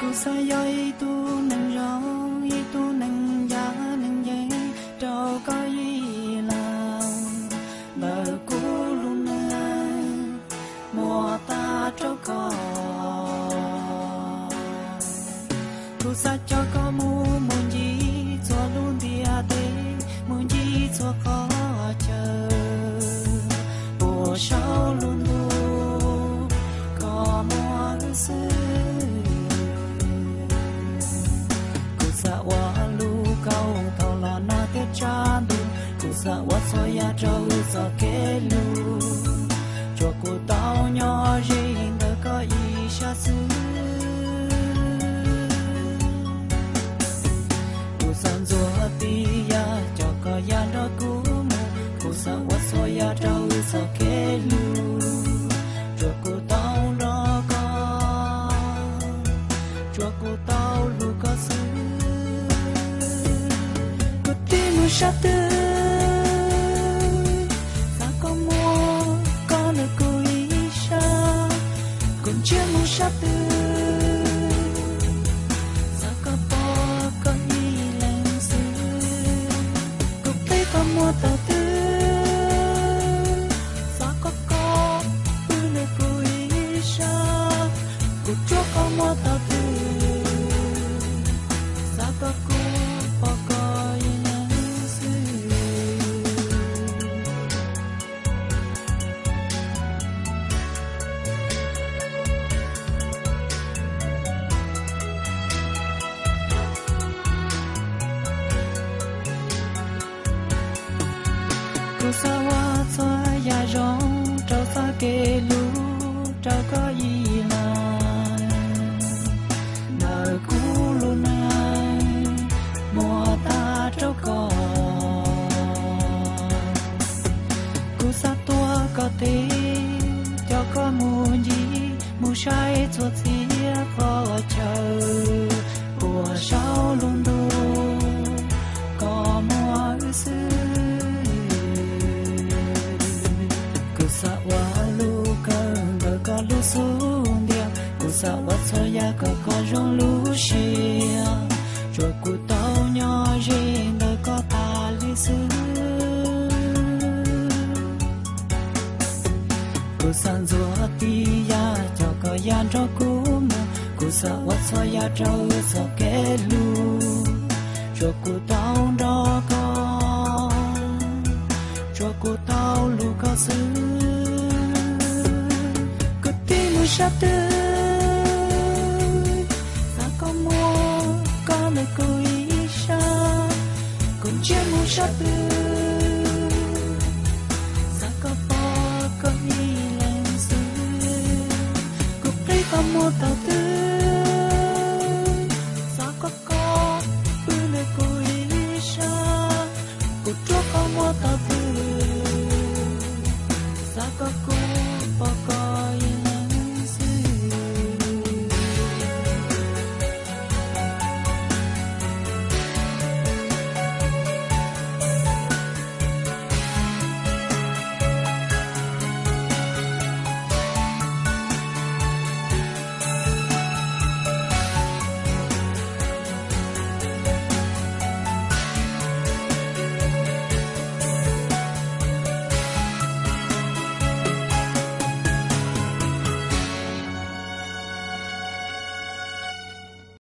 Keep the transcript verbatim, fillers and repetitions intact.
cô sa yai tu nâng rong y tu nâng giá nâng dây trâu có gì làm bờ cô luôn nâng mùa ta trâu có cô sa cho có mu muốn gì cho luôn dia tê muốn gì cho khó chờ bùa sau luôn luôn có mùa xưa wa lu cao thao là na te cha lu ku sa wa so ya trâu so ke lu cho cô tao nhỏ riêng đã có ý xa xứ ku san zo ti ya cho có ya đó cũ mù ku sa wa so ya trâu so ke lu cho cô tao đó có cho cô tao lu có xứ sa tư ta có mua có nơi cô ý sa còn chưa mua sa tư sa có bỏ có ý lên xứ cô thấy có mua tàu tư sa có có bư nơi cô ý sa cô chúa có mua tàu tư sa có cô bỏ có ý cô sa wa xoa ya rong trâu sa kê lu trâu có gì là đời cũ luôn ai mùa ta trâu có cô sa tua có thể cho có muốn gì muốn sai chuột xía khó chờ mùa sau luôn đủ có mùa xưa sa wa lu cơ bờ có lu xuống dia cô sa wa so ya có có rong lu xia rồi cô tao nhỏ riêng đời có ta lý xứ cô san zo ti ya cho có yan cho cũ mù cô sa wa so ya trâu so ke lu rồi cô tao đó có cho cô tao lu có xứ sa tư ta có mua có nơi cô ý sa còn chưa mua sa tư ta có bỏ có ý lên xứ cô thấy có mua tàu tư ta có có bư nơi cô ý sa cô chúa có mua tàu tư ta có cô bỏ có ý